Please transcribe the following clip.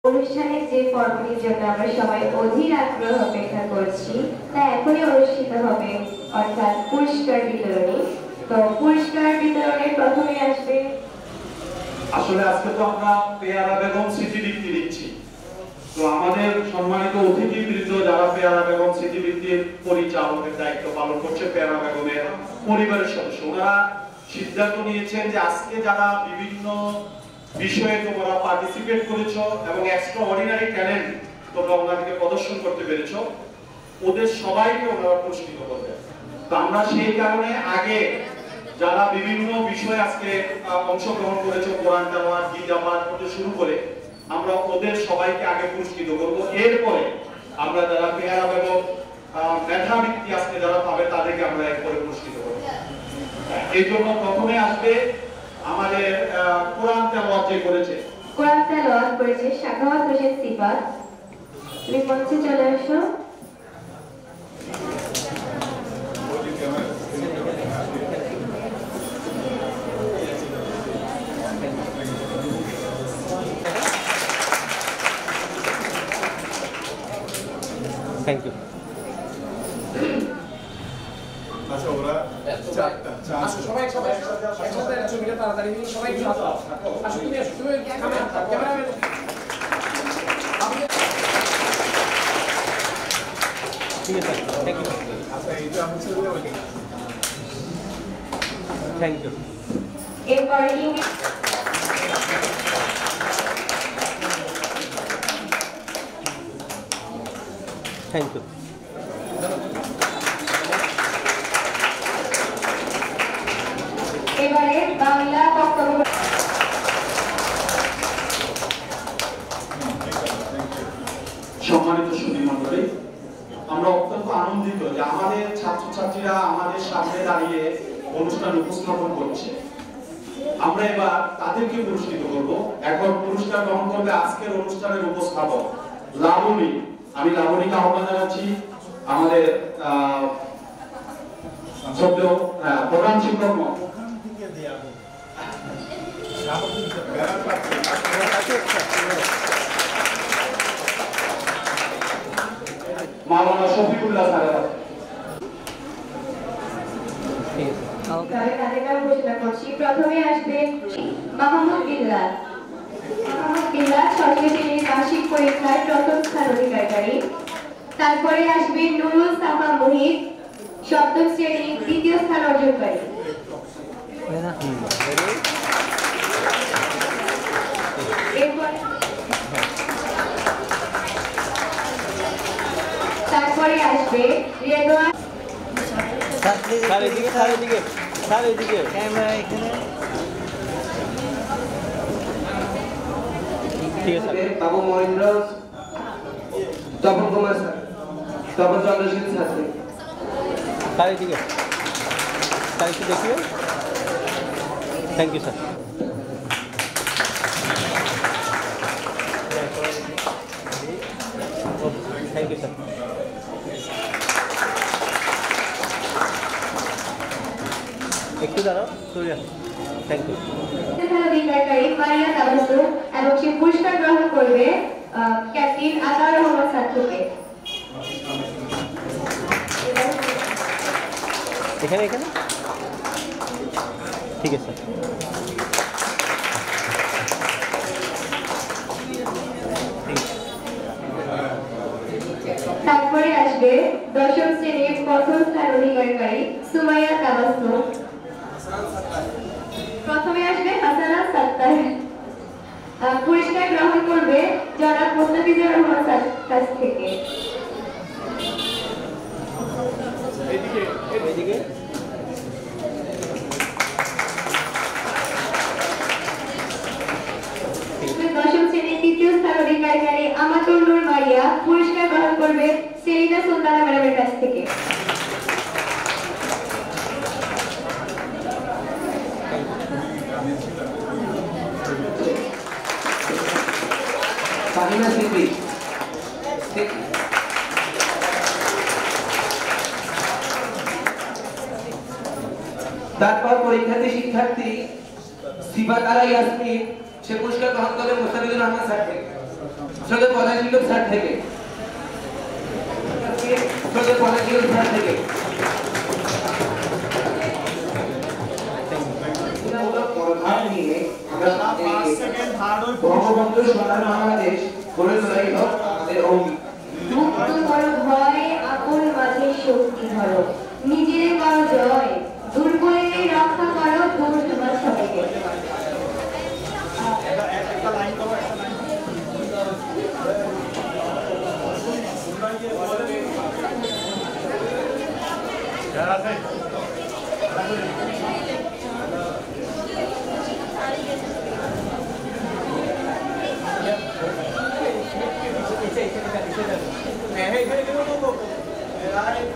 অনুষ্ঠানের যে পর্বটির জন্য আমরা সবাই অধীর আগ্রহ অপেক্ষা করছি তা এখনই অনুষ্ঠিত হবে, অর্থাৎ পুরস্কার বিতরণী। তো পুরস্কার বিতরণের প্রথমে আসবে, আসলে আজকে তো আমরা পেয়ারা বেগম স্মৃতিবৃত্তি দিচ্ছি। তো আমাদের সম্মানিত অতিথিবৃন্দ যারা পেয়ারা বেগম স্মৃতিবৃত্তির পরিচালকের দায়িত্ব পালন করছে, পেয়ারা বেগমের পরিবারের সদস্য, ওনারা সিদ্ধান্ত নিয়েছেন যে আজকে যারা বিভিন্ন বিষয়ে তোমরা পার্টিসিপেট করেছো এবং এক্সট্রা অর্ডিনারি ট্যালেন্ট তোমরা ওনাদেরকে প্রদর্শন করতে পেরেছো, ওদের সবাইকে ওনারা পুরস্কৃত করবেন। তো আমরা সেই কারণে আগে যারা বিভিন্ন বিষয়ে আজকে অংশগ্রহণ করেছে, কোরআন তেলাওয়াত, গীত জামাত থেকে শুরু করে, আমরা ওদের সবাইকে আগে পুরস্কৃত করব। এরপরে আমরা যারা পেয়ারা এবং মেধাবৃত্তি আজকে যারা পাবে তাদেরকে আমরা এরপরে পুরস্কৃত করব। এই জন্য প্রথমে আসবে আমাদের কোরআন তেলাওয়াত যে করেছে, সাখাওয়াত হোসেন সিফাত। তুমি মঞ্চে চলে আসো। Thank you. আচ্ছা ওরা সবাই একসাথে ছবিটা তাড়াতাড়ি সবাই আসো, তুমি আসো, তুমি ক্যামেরাম্যান। ঠিক আছে, থ্যাংক ইউ। আচ্ছা এইটা আমি ছবি দেব। Thank you. এরপরে থ্যাংক ইউ। এবারে বাংলা বক্তব্য। সম্মানিত সুধী মণ্ডলী, আমরা অত্যন্ত আনন্দিত যে আমাদের ছাত্রছাত্রীরা আমাদের সামনে দাঁড়িয়ে অনুষ্ঠান উপস্থাপন করছে। আমরা এবার তাদেরকে পুরস্কৃত করব। এখন পুরস্কার গ্রহণ করবে আজকের অনুষ্ঠানের উপস্থাপক লাবণী। আমি লাবণীকে আহ্বান জানাচ্ছি, আমাদের প্রধান শিক্ষক মাওলানা শফিকুল্লাহ স্যার। ঘোষণা করছি, প্রথমে আসবে মাহমুদ বিল্লাহ। মাহমুদ বিল্লাহ ষষ্ঠ শ্রেণীর বার্ষিক পরীক্ষায় প্রথম স্থান অধিকারী। তারপরে আসবে নুরুল সামা মুহিত, সপ্তম শ্রেণীর দ্বিতীয় স্থান অর্জনকারী। তারপরে আসবে রেদওয়ান। স্যার এদিকে, স্যার এদিকে, স্যার এদিকে, ক্যামেরা এখানে। ঠিক আছে। বাবু Mahendra, Tapan Kumar sir, Tapan Chandrashil sir. Sir এদিকে, স্যার একটু দেখিও। Thank you sir. Thank you sir. একটু দাঁড়াও, সরে আসো। Thank you. এবং সে পুরস্কার গ্রহণ করবে ক্যাপ্টেন আতাউর রহমান স্যার থেকে। এখানে এখানে ঠিক আছে। তারপরে আসবে দশম শ্রেণীর প্রথম স্থান অধিকারী সুমাইয়া তাবাসসুম। প্রথমে আসবে হাসানা সাত্তার। পুরস্কার গ্রহণ করবে জনাব মুস্তাফিজুর রহমান স্যার কাছ থেকে। এদিকে দশম শ্রেণীর তৃতীয় স্থান অধিকারী আমাতুল নূর মারিয়া। পুরস্কার গ্রহণ করবে সেলিনা সুলতানা ম্যাডামের কাছ থেকে। তারপর পরীক্ষার্থী শিক্ষার্থী সিফাত আলা ইয়াসমিন সে পুরস্কার গ্রহণ করবে মুস্তাফিজুর রহমান স্যার থেকে। সৈয়দ পদাশিল স্যার থেকে সৈয়দ পদাশিল স্যার থেকে বঙ্গবন্ধু সোনার বাংলাদেশ গড়ে তোলাই হোক আমাদের অঙ্গীকার। মুক্ত করো ভয়, আপন মাঝে শক্তি ধরো, নিজের করো জয়, দুর্বলের রক্ষা করো, দূর তোমার সবাইকে। Hey,